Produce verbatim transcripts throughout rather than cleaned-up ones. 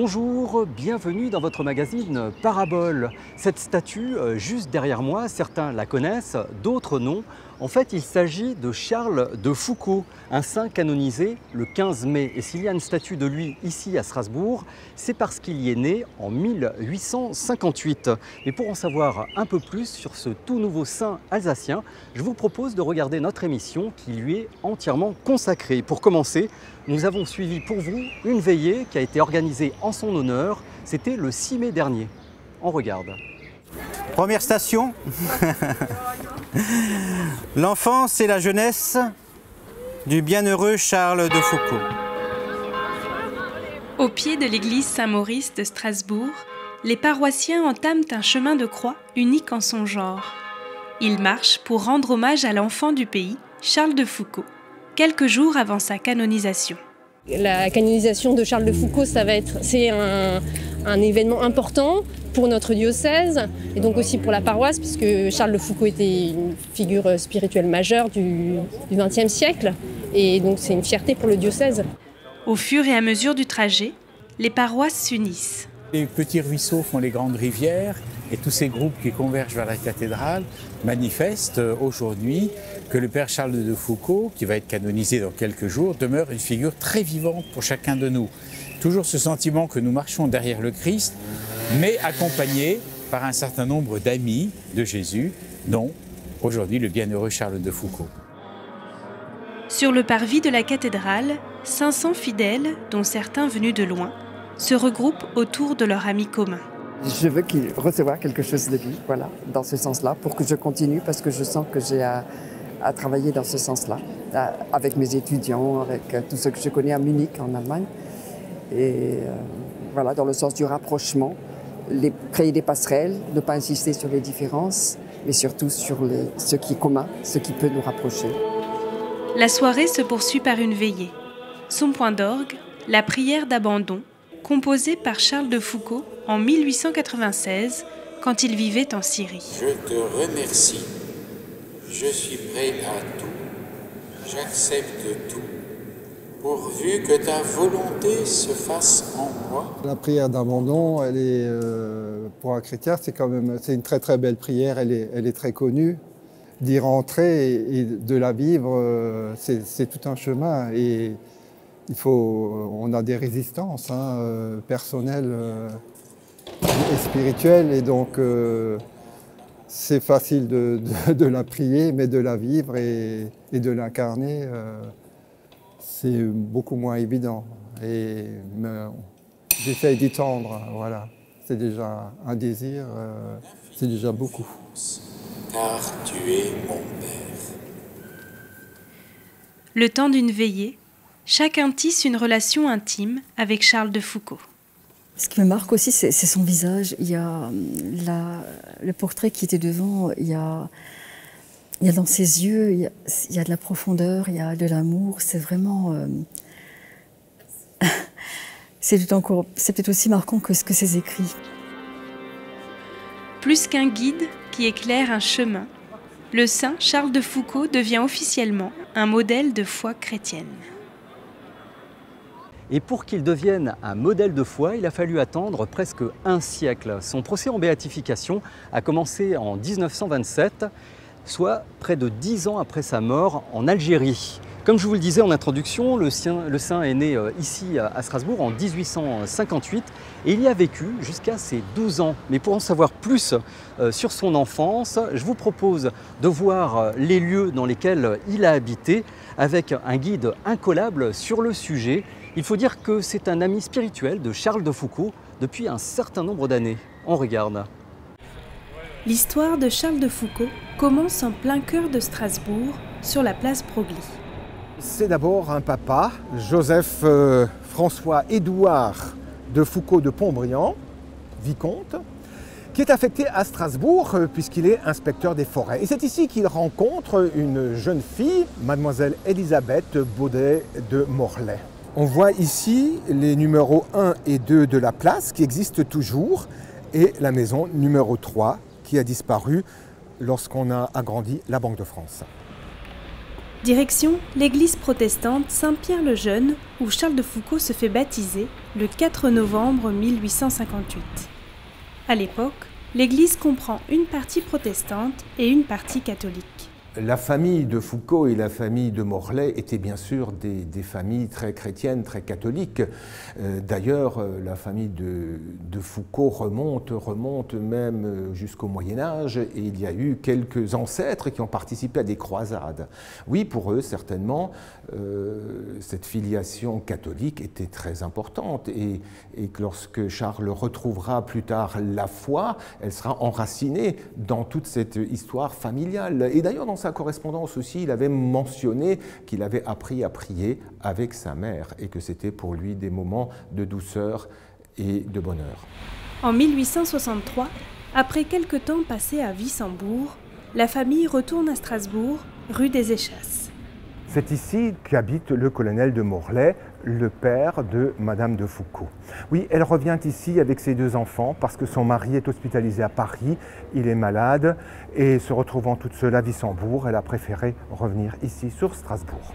Bonjour, bienvenue dans votre magazine Parabole. Cette statue, juste derrière moi, certains la connaissent, d'autres non. En fait, il s'agit de Charles de Foucault, un saint canonisé le quinze mai. Et s'il y a une statue de lui ici à Strasbourg, c'est parce qu'il y est né en mille huit cent cinquante-huit. Et pour en savoir un peu plus sur ce tout nouveau saint alsacien, je vous propose de regarder notre émission qui lui est entièrement consacrée. Pour commencer, nous avons suivi pour vous une veillée qui a été organisée en son honneur. C'était le six mai dernier. On regarde. Première station, l'enfance et la jeunesse du bienheureux Charles de Foucault. Au pied de l'église Saint-Maurice de Strasbourg, les paroissiens entament un chemin de croix unique en son genre. Ils marchent pour rendre hommage à l'enfant du pays, Charles de Foucault, quelques jours avant sa canonisation. La canonisation de Charles de Foucault, ça va être, c'est un, un événement important pour notre diocèse et donc aussi pour la paroisse, puisque Charles de Foucault était une figure spirituelle majeure du vingtième siècle et donc c'est une fierté pour le diocèse. Au fur et à mesure du trajet, les paroisses s'unissent. Les petits ruisseaux font les grandes rivières et tous ces groupes qui convergent vers la cathédrale manifestent aujourd'hui que le Père Charles de Foucault, qui va être canonisé dans quelques jours, demeure une figure très vivante pour chacun de nous. Toujours ce sentiment que nous marchons derrière le Christ, mais accompagné par un certain nombre d'amis de Jésus, dont aujourd'hui le bienheureux Charles de Foucault. Sur le parvis de la cathédrale, cinq cents fidèles, dont certains venus de loin, se regroupent autour de leur ami commun. Je veux qu'il recevoir quelque chose de lui, voilà, dans ce sens-là, pour que je continue, parce que je sens que j'ai à, à travailler dans ce sens-là, à, avec mes étudiants, avec euh, tous ceux que je connais à Munich, en Allemagne. Et euh, voilà, dans le sens du rapprochement, les, créer des passerelles, ne pas insister sur les différences, mais surtout sur les, ce qui est commun, ce qui peut nous rapprocher. La soirée se poursuit par une veillée. Son point d'orgue, la prière d'abandon, composée par Charles de Foucault en mille huit cent quatre-vingt-seize, quand il vivait en Syrie. Je te remercie. Je suis prêt à tout. J'accepte tout. Pourvu que ta volonté se fasse en moi. La prière d'abandon, elle est, euh, pour un chrétien, c'est quand même, c'est une très très belle prière. Elle est, elle est très connue. D'y rentrer et, et de la vivre, euh, c'est, c'est tout un chemin. Et il faut, on a des résistances hein, euh, personnelles euh, et spirituelles, et donc euh, c'est facile de, de, de la prier, mais de la vivre et, et de l'incarner, euh, c'est beaucoup moins évident. Et j'essaye d'y tendre, voilà. C'est déjà un désir, euh, c'est déjà beaucoup. Car tu es mon Père. Le temps d'une veillée, chacun tisse une relation intime avec Charles de Foucault. Ce qui me marque aussi, c'est, c'est son visage. Il y a la, le portrait qui était devant, il y a, il y a dans ses yeux, il y a, il y a de la profondeur, il y a de l'amour. C'est vraiment... Euh, c'est, tout encore, c'est peut-être aussi marquant que, que ses écrits. Plus qu'un guide qui éclaire un chemin, le saint Charles de Foucault devient officiellement un modèle de foi chrétienne. Et pour qu'il devienne un modèle de foi, il a fallu attendre presque un siècle. Son procès en béatification a commencé en mille neuf cent vingt-sept, soit près de dix ans après sa mort en Algérie. Comme je vous le disais en introduction, le saint, le saint est né ici à Strasbourg en mille huit cent cinquante-huit et il y a vécu jusqu'à ses douze ans. Mais pour en savoir plus sur son enfance, je vous propose de voir les lieux dans lesquels il a habité avec un guide incollable sur le sujet. Il faut dire que c'est un ami spirituel de Charles de Foucault depuis un certain nombre d'années. On regarde. L'histoire de Charles de Foucault commence en plein cœur de Strasbourg, sur la place Broglie. C'est d'abord un papa, Joseph euh, François-Édouard de Foucault de Pontbriand, vicomte, qui est affecté à Strasbourg euh, puisqu'il est inspecteur des forêts. Et c'est ici qu'il rencontre une jeune fille, mademoiselle Élisabeth Baudet de Morlaix. On voit ici les numéros un et deux de la place qui existent toujours et la maison numéro trois qui a disparu lorsqu'on a agrandi la Banque de France. Direction l'église protestante Saint-Pierre-le-Jeune, où Charles de Foucault se fait baptiser le quatre novembre mille huit cent cinquante-huit. À l'époque, l'église comprend une partie protestante et une partie catholique. La famille de Foucault et la famille de Morlaix étaient bien sûr des, des familles très chrétiennes, très catholiques. Euh, D'ailleurs, euh, la famille de, de Foucault remonte, remonte même jusqu'au Moyen-Âge, et il y a eu quelques ancêtres qui ont participé à des croisades. Oui, pour eux, certainement, euh, cette filiation catholique était très importante, et, et que lorsque Charles retrouvera plus tard la foi, elle sera enracinée dans toute cette histoire familiale. Et d'ailleurs, dans sa correspondance aussi, il avait mentionné qu'il avait appris à prier avec sa mère et que c'était pour lui des moments de douceur et de bonheur. En mille huit cent soixante-trois, après quelque temps passé à Wissembourg, la famille retourne à Strasbourg, rue des Échasses. C'est ici qu'habite le colonel de Morlaix, le père de Madame de Foucault. Oui, elle revient ici avec ses deux enfants parce que son mari est hospitalisé à Paris, il est malade, et se retrouvant toute seule à Wissembourg, elle a préféré revenir ici sur Strasbourg.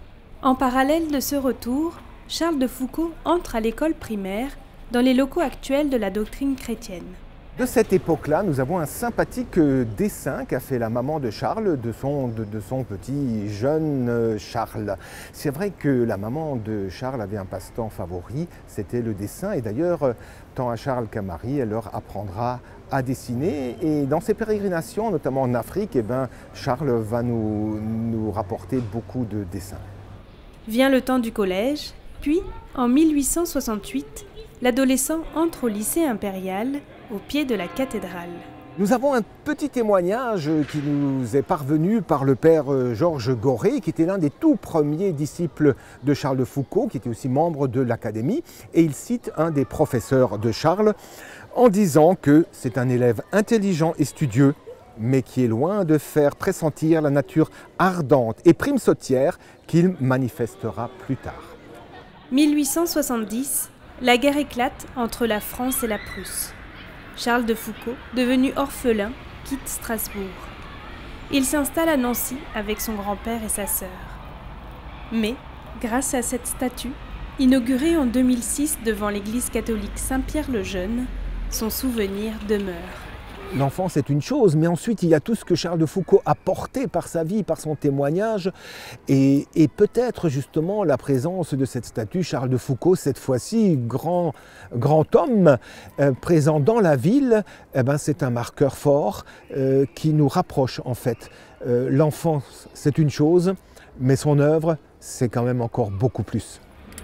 En parallèle de ce retour, Charles de Foucault entre à l'école primaire dans les locaux actuels de la doctrine chrétienne. De cette époque-là, nous avons un sympathique dessin qu'a fait la maman de Charles, de son, de, de son petit jeune Charles. C'est vrai que la maman de Charles avait un passe-temps favori, c'était le dessin. Et d'ailleurs, tant à Charles qu'à Marie, elle leur apprendra à dessiner. Et dans ses pérégrinations, notamment en Afrique, eh ben, Charles va nous, nous rapporter beaucoup de dessins. Vient le temps du collège, puis, en mille huit cent soixante-huit, l'adolescent entre au lycée impérial, au pied de la cathédrale. Nous avons un petit témoignage qui nous est parvenu par le père Georges Goré, qui était l'un des tout premiers disciples de Charles de Foucault, qui était aussi membre de l'Académie, et il cite un des professeurs de Charles en disant que c'est un élève intelligent et studieux, mais qui est loin de faire pressentir la nature ardente et primesautière qu'il manifestera plus tard. mille huit cent soixante-dix, la guerre éclate entre la France et la Prusse. Charles de Foucault, devenu orphelin, quitte Strasbourg. Il s'installe à Nancy avec son grand-père et sa sœur. Mais, grâce à cette statue, inaugurée en deux mille six devant l'église catholique Saint-Pierre-le-Jeune, son souvenir demeure. L'enfance est une chose, mais ensuite il y a tout ce que Charles de Foucault a porté par sa vie, par son témoignage, et, et peut-être justement la présence de cette statue, Charles de Foucault, cette fois-ci grand, grand homme euh, présent dans la ville, eh ben, c'est un marqueur fort euh, qui nous rapproche en fait. Euh, l'enfance c'est une chose, mais son œuvre c'est quand même encore beaucoup plus.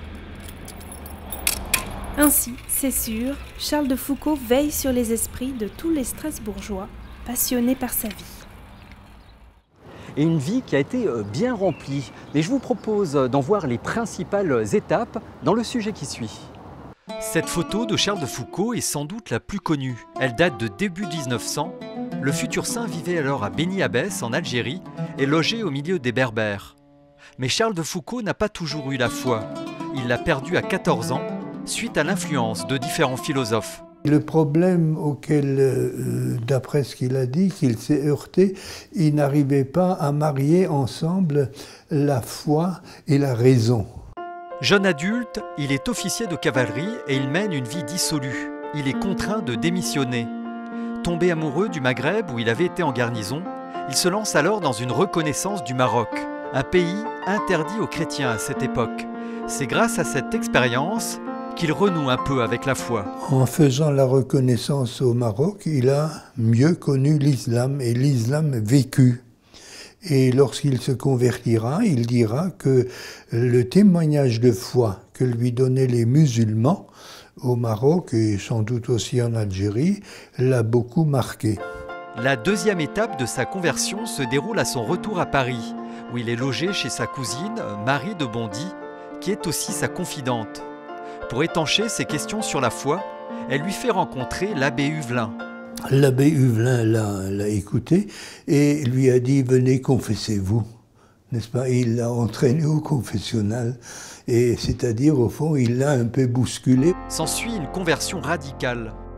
Ainsi, c'est sûr, Charles de Foucault veille sur les esprits de tous les Strasbourgeois passionnés par sa vie. Et une vie qui a été bien remplie. Mais je vous propose d'en voir les principales étapes dans le sujet qui suit. Cette photo de Charles de Foucault est sans doute la plus connue. Elle date de début mille neuf cents. Le futur saint vivait alors à Beni Abbès, en Algérie, et logé au milieu des Berbères. Mais Charles de Foucault n'a pas toujours eu la foi. Il l'a perdue à quatorze ans, suite à l'influence de différents philosophes. Le problème auquel, euh, d'après ce qu'il a dit, qu'il s'est heurté, il n'arrivait pas à marier ensemble la foi et la raison. Jeune adulte, il est officier de cavalerie et il mène une vie dissolue. Il est contraint de démissionner. Tombé amoureux du Maghreb où il avait été en garnison, il se lance alors dans une reconnaissance du Maroc, un pays interdit aux chrétiens à cette époque. C'est grâce à cette expérience qu'il renoue un peu avec la foi. En faisant la reconnaissance au Maroc, il a mieux connu l'islam et l'islam vécu. Et lorsqu'il se convertira, il dira que le témoignage de foi que lui donnaient les musulmans au Maroc et sans doute aussi en Algérie l'a beaucoup marqué. La deuxième étape de sa conversion se déroule à son retour à Paris, où il est logé chez sa cousine, Marie de Bondy, qui est aussi sa confidente. Pour étancher ses questions sur la foi, elle lui fait rencontrer l'abbé Huvelin. L'abbé Huvelin l'a écouté et lui a dit « Venez, confessez-vous ». N'est-ce pas? Et il l'a entraîné au confessionnal, et c'est-à-dire, au fond, il l'a un peu bousculé. S'ensuit une conversion radicale.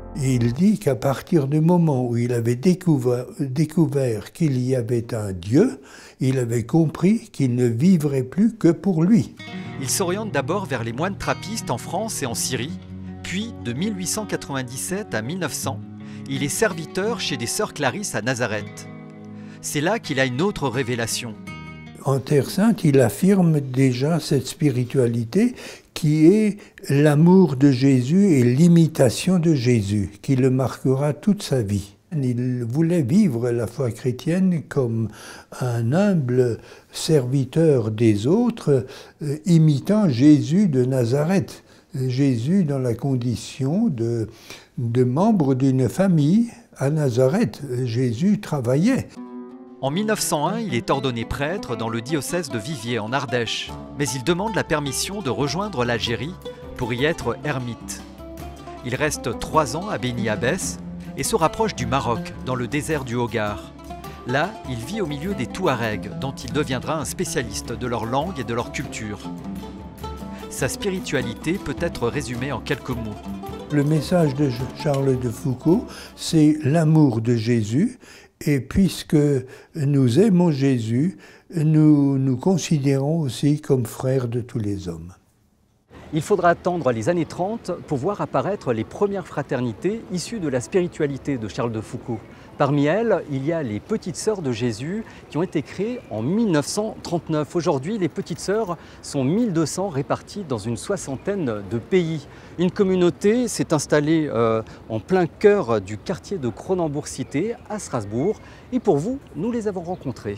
Il dit qu'à partir du moment où il avait découvert, découvert qu'il y avait un Dieu, il avait compris qu'il ne vivrait plus que pour lui. Il s'oriente d'abord vers les moines trappistes en France et en Syrie, puis de mille huit cent quatre-vingt-dix-sept à mille neuf cents, il est serviteur chez des sœurs Clarisse à Nazareth. C'est là qu'il a une autre révélation. En Terre Sainte, il affirme déjà cette spiritualité qui est l'amour de Jésus et l'imitation de Jésus, qui le marquera toute sa vie. Il voulait vivre la foi chrétienne comme un humble serviteur des autres, euh, imitant Jésus de Nazareth. Jésus dans la condition de, de membre d'une famille à Nazareth. Jésus travaillait. En mille neuf cent un, il est ordonné prêtre dans le diocèse de Viviers en Ardèche, mais il demande la permission de rejoindre l'Algérie pour y être ermite. Il reste trois ans à Beni Abbès et se rapproche du Maroc, dans le désert du Hogar. Là, il vit au milieu des Touaregs, dont il deviendra un spécialiste de leur langue et de leur culture. Sa spiritualité peut être résumée en quelques mots. Le message de Charles de Foucault, c'est l'amour de Jésus. Et puisque nous aimons Jésus, nous nous considérons aussi comme frères de tous les hommes. Il faudra attendre les années trente pour voir apparaître les premières fraternités issues de la spiritualité de Charles de Foucault. Parmi elles, il y a les Petites Sœurs de Jésus qui ont été créées en mille neuf cent trente-neuf. Aujourd'hui, les Petites Sœurs sont mille deux cents réparties dans une soixantaine de pays. Une communauté s'est installée euh, en plein cœur du quartier de Cronenbourg-Cité à Strasbourg. Et pour vous, nous les avons rencontrés.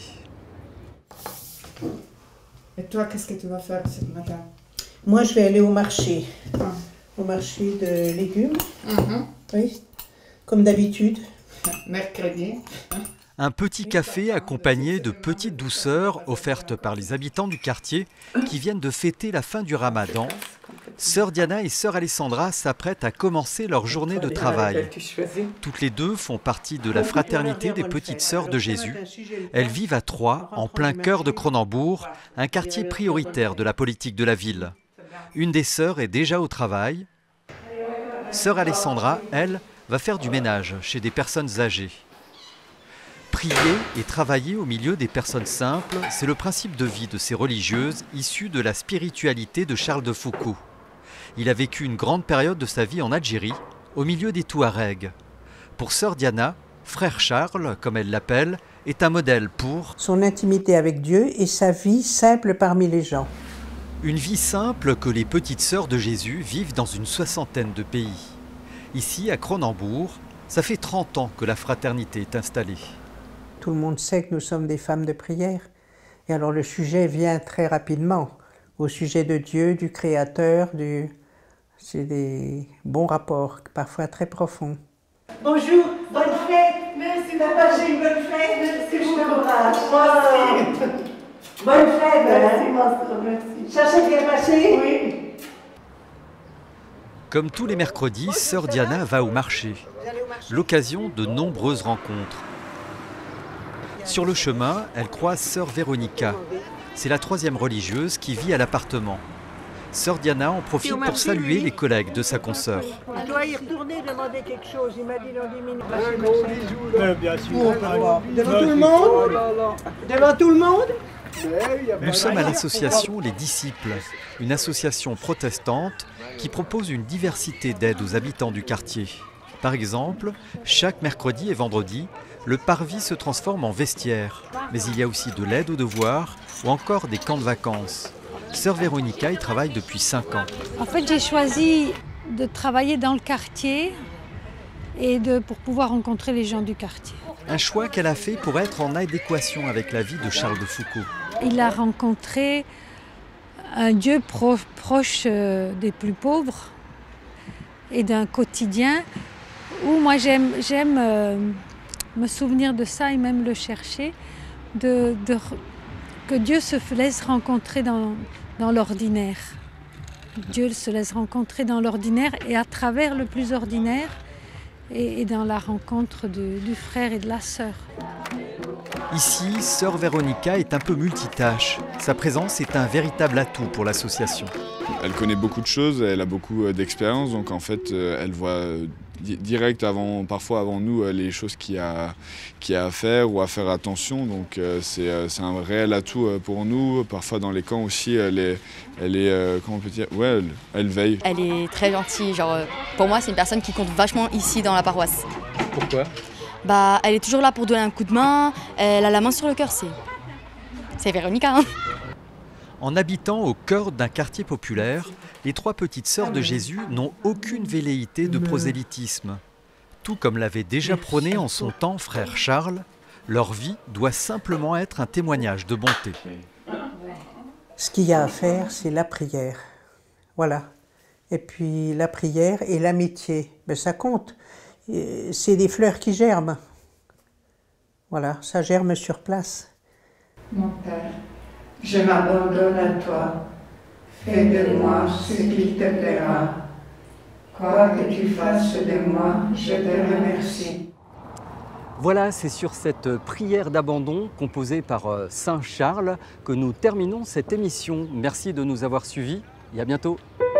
Et toi, qu'est-ce que tu vas faire ce matin? Moi, je vais aller au marché. Ah. Au marché de légumes. Mm-hmm. Oui, comme d'habitude. Mercredi. Un petit café accompagné de petites douceurs offertes par les habitants du quartier qui viennent de fêter la fin du Ramadan. Sœur Diana et Sœur Alessandra s'apprêtent à commencer leur journée de travail. Toutes les deux font partie de la fraternité des Petites Sœurs de Jésus. Elles vivent à Troyes, en plein cœur de Cronenbourg, un quartier prioritaire de la politique de la ville. Une des sœurs est déjà au travail. Sœur Alessandra, elle, va faire du ménage chez des personnes âgées. Prier et travailler au milieu des personnes simples, c'est le principe de vie de ces religieuses issues de la spiritualité de Charles de Foucault. Il a vécu une grande période de sa vie en Algérie, au milieu des Touaregs. Pour Sœur Diana, Frère Charles, comme elle l'appelle, est un modèle pour son intimité avec Dieu et sa vie simple parmi les gens. Une vie simple que les Petites Sœurs de Jésus vivent dans une soixantaine de pays. Ici, à Cronenbourg, ça fait trente ans que la fraternité est installée. Tout le monde sait que nous sommes des femmes de prière. Et alors le sujet vient très rapidement, au sujet de Dieu, du Créateur, du... c'est des bons rapports, parfois très profonds. Bonjour, bonne fête. Merci d'avoir passé une bonne fête. Merci beaucoup. Bonne fête. Merci, merci. Ça s'est bien passé? Oui. Comme tous les mercredis, Sœur Diana va au marché, l'occasion de nombreuses rencontres. Sur le chemin, elle croise Sœur Véronica. C'est la troisième religieuse qui vit à l'appartement. Sœur Diana en profite pour saluer les collègues de sa consoeur. Je dois y retourner demander quelque chose. Il m'a dit dans dix minutes. Bien sûr. Devant tout le monde? Devant tout le monde? Nous sommes à l'association Les Disciples, une association protestante qui propose une diversité d'aides aux habitants du quartier. Par exemple, chaque mercredi et vendredi, le parvis se transforme en vestiaire. Mais il y a aussi de l'aide aux devoirs ou encore des camps de vacances. Sœur Véronica y travaille depuis cinq ans. En fait, j'ai choisi de travailler dans le quartier et de, pour pouvoir rencontrer les gens du quartier. Un choix qu'elle a fait pour être en adéquation avec la vie de Charles de Foucault. Il a rencontré un Dieu pro, proche euh, des plus pauvres et d'un quotidien où moi j'aime j'aime euh, me souvenir de ça et même le chercher, de, de, que Dieu se laisse rencontrer dans, dans l'ordinaire. Dieu se laisse rencontrer dans l'ordinaire et à travers le plus ordinaire et, et dans la rencontre de, du frère et de la sœur. Ici, Sœur Véronica est un peu multitâche. Sa présence est un véritable atout pour l'association. Elle connaît beaucoup de choses, elle a beaucoup d'expérience, donc en fait, elle voit direct avant, parfois avant nous les choses qu'il y a, qu'il y a à faire ou à faire attention. Donc c'est un réel atout pour nous. Parfois dans les camps aussi, elle est, elle est comment on peut dire, ouais, elle, elle veille. Elle est très gentille. Genre, pour moi, c'est une personne qui compte vachement ici dans la paroisse. Pourquoi? Bah, elle est toujours là pour donner un coup de main. Elle a la main sur le cœur. C'est, c'est Véronica. Hein. En habitant au cœur d'un quartier populaire, les trois petites sœurs de Jésus n'ont aucune velléité de prosélytisme. Tout comme l'avait déjà prôné en son temps frère Charles, leur vie doit simplement être un témoignage de bonté. Ce qu'il y a à faire, c'est la prière. Voilà. Et puis la prière et l'amitié. Mais ça compte. C'est des fleurs qui germent. Voilà, ça germe sur place. Mon Père, je m'abandonne à toi. Fais de moi ce qu'il te plaira. Quoi que tu fasses de moi, je te remercie. Voilà, c'est sur cette prière d'abandon composée par Saint Charles que nous terminons cette émission. Merci de nous avoir suivis et à bientôt.